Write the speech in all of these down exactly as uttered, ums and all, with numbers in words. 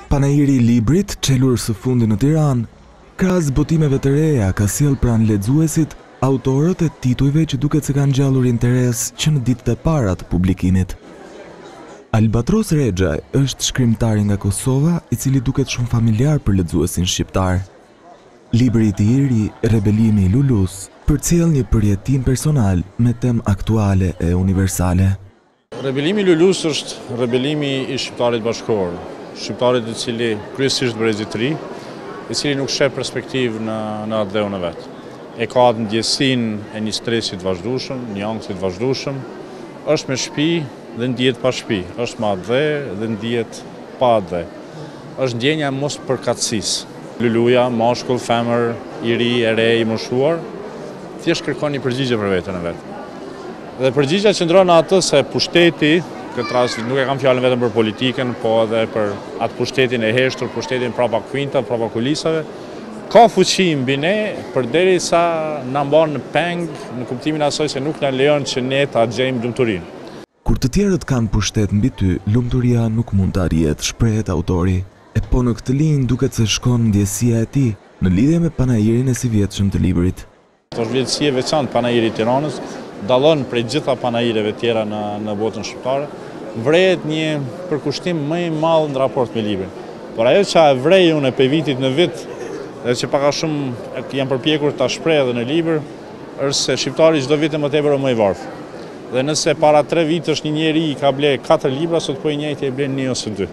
Panajiri i librit, çelur së fundi në Tiranë, krahas botimeve të reja ka sjell pranë lexuesit autorët e titujve që duket se kanë ngjallur interes që në ditët e para të publikimit. Albatros Rexhaj është shkrimtari nga Kosova, i cili duket shumë familjar për lexuesin shqiptar. Libri i tij i ri, Rebelimi i Lulus, përcjell një përjetim personal me temë aktuale e universale. Rebelimi i Lulus është rebelimi i shqiptarit bashkëkor, shqiptarit i cili kryesisht brezit ri, i cili nuk sheh perspektivë në në atë dheun e vet. E ka atë ndjesinë e një stresit vazhdueshëm, një anksit vazhdueshëm, është me shtëpi dhe ndihet pa shtëpi, është me atë dhe dhe ndihet pa atë dhe. Është ndjenja e mospërkatësisë. Luluja, mashkull, femër, i ri, e re, i moshuar, thjesht kërkon një përgjigje për veten e vet. Dhe përgjigja qëndron në atë se pushteti, këtë rast nuk e kam fjalën vetëm për politikën, po edhe për atë pushtetin e heshtur, pushtetin prapa kuinta, prapa kulisave, ka fuqi mbi ne përderisa na mban në peng, në kuptimin e asaj se nuk na lejon që ne ta gjejmë lumturinë. Kur të tjerët kanë pushtet mbi ty, lumturia nuk mund të arrihet, shprehet autori. E po në këtë linjë duket se shkon ndjesia e tij në lidhje me panajirin e si vjetshëm të librit. Është vjetësi e veçantë panajiri i Tiranës, dallon prej gjitha panajireve tjera në në botën shqiptare, vrehet një përkushtim më i madh në raport me librin. Por ajo që e vrej unë pe vitit në vit, dhe që pak a shumë jam përpjekur ta shpreh edhe në libër, është se shqiptari çdo vit më tepër më i varfër. Dhe nëse para tre vitësh një njeri i ka ble katër libra, sot po i njëjti e blen një ose dy.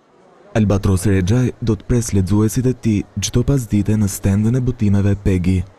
Albatros Rexhaj do të pres lexuesit e tij çdo pasdite në stendin e botimeve Pegi.